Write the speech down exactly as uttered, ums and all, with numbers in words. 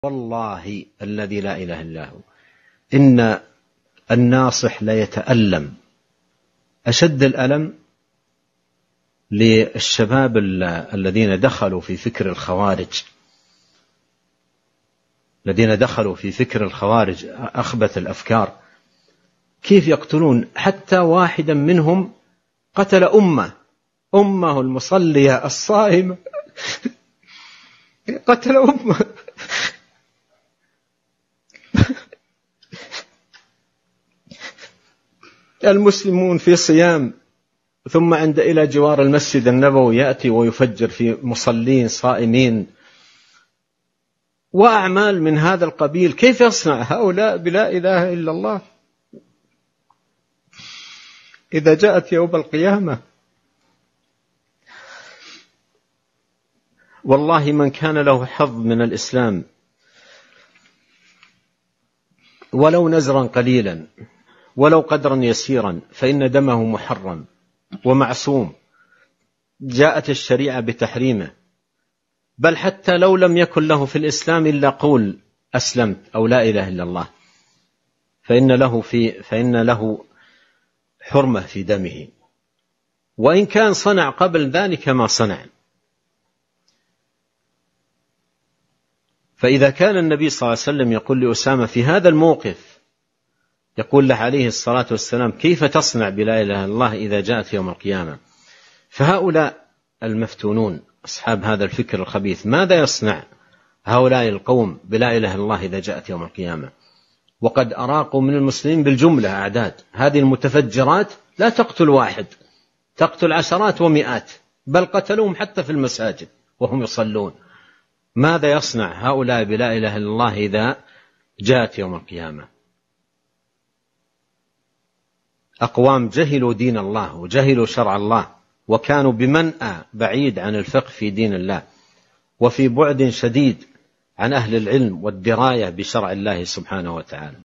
والله الذي لا إله إلا هو إن الناصح ليتألم أشد الألم للشباب الذين دخلوا في فكر الخوارج الذين دخلوا في فكر الخوارج أخبث الأفكار. كيف يقتلون حتى واحدا منهم قتل أمه أمه المصلية الصائمة قتل أمه. المسلمون في صيام ثم عند إلى جوار المسجد النبوي يأتي ويفجر في مصلين صائمين وأعمال من هذا القبيل. كيف يصنع هؤلاء بلا إله إلا الله إذا جاءت يوم القيامة؟ والله من كان له حظ من الإسلام ولو نزرا قليلا ولو قدرا يسيرا فإن دمه محرم ومعصوم، جاءت الشريعة بتحريمه. بل حتى لو لم يكن له في الإسلام إلا قول أسلمت أو لا إله إلا الله فإن له في فإن له حرمة في دمه، وإن كان صنع قبل ذلك ما صنع. فإذا كان النبي صلى الله عليه وسلم يقول لأسامة في هذا الموقف، يقول له عليه الصلاة والسلام كيف تصنع بلا إله إلا الله إذا جاءت يوم القيامة؟ فهؤلاء المفتونون أصحاب هذا الفكر الخبيث ماذا يصنع هؤلاء القوم بلا إله إلا الله إذا جاءت يوم القيامة؟ وقد أراقوا من المسلمين بالجملة أعداد. هذه المتفجرات لا تقتل واحد، تقتل عشرات ومئات، بل قتلوهم حتى في المساجد وهم يصلون. ماذا يصنع هؤلاء بلا إله إلا الله إذا جاءت يوم القيامة؟ أقوام جهلوا دين الله وجهلوا شرع الله، وكانوا بمنأى بعيد عن الفقه في دين الله، وفي بعد شديد عن أهل العلم والدراية بشرع الله سبحانه وتعالى.